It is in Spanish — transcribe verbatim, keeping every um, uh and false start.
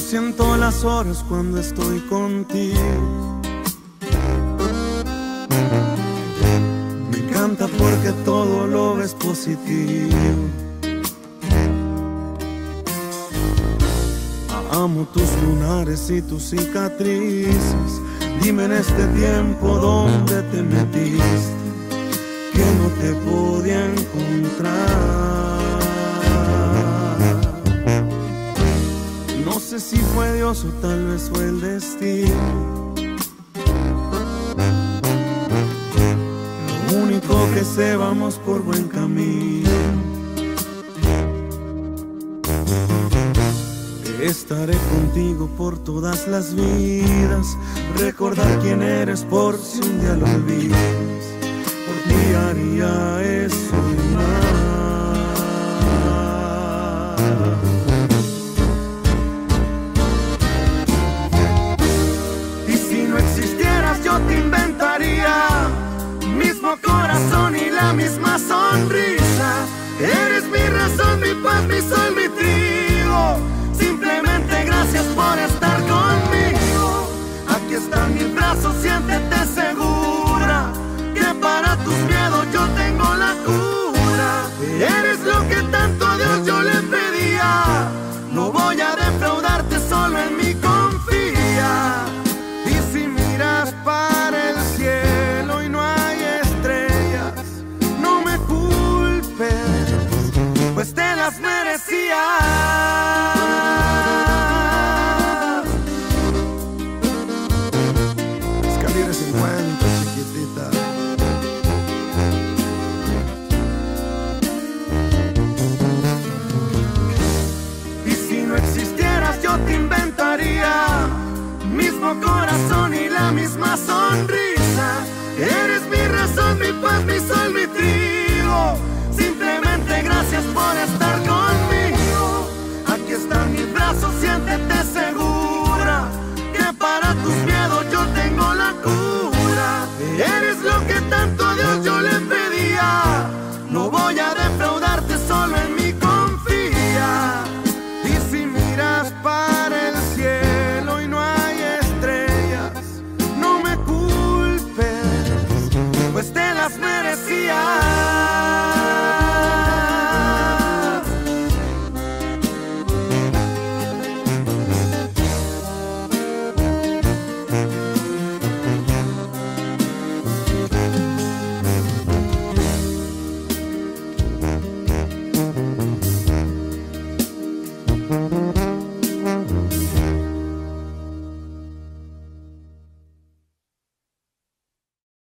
siento las horas cuando estoy contigo. Me encanta porque todo lo ves positivo. Amo tus lunares y tus cicatrices. Dime en este tiempo dónde te metiste, que no te podía encontrar. No sé si fue Dios o tal vez fue el destino. Lo único que sé, vamos por buen camino. Estaré contigo por todas las vidas. Recordar quién eres por si un día lo olvidas. Por ti haría eso y más. Y si no existieras yo te inventaría mismo corazón y la misma sonrisa. Eres mi razón, mi paz, mi sol, mi trigo. Simplemente gracias por estar conmigo. Aquí están mis brazos, siéntete segura, que para tus miedos yo tengo la cura. Eres lo que tanto a Dios yo le pedía. No voy a defraudarte, solo en mí confía. Y si miras para el cielo y no hay estrellas, no me culpes, pues te las merecías. cincuenta, chiquitita.